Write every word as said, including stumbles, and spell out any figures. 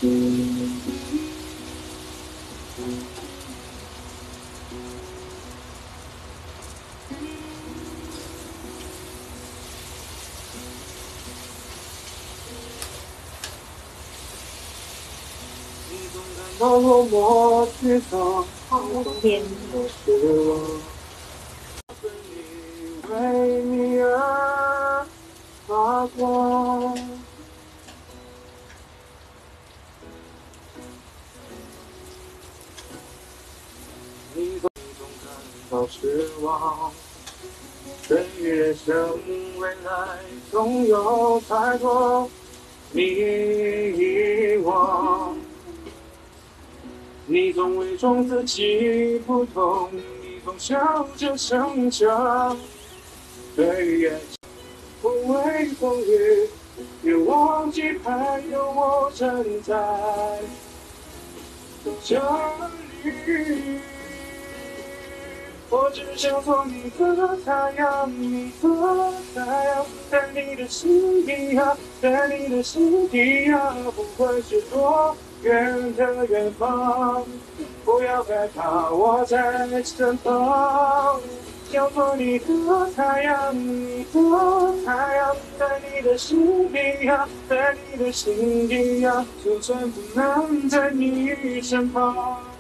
落寞沮丧， 天失望，为你而发光。你总感到失望，对于人生未来总有太多迷惘。你总伪装自己不懂，你总笑着成长。对于爱情不畏风雨，别忘记还有我站在这里。我只想做你的太阳，你的太阳，在你的心底呀，在你的心底呀，不管是多远的远方，不要害怕，我在身旁。想做你的太阳，你的太阳，在你的心底呀，在你的心底呀，就算不能在你身旁。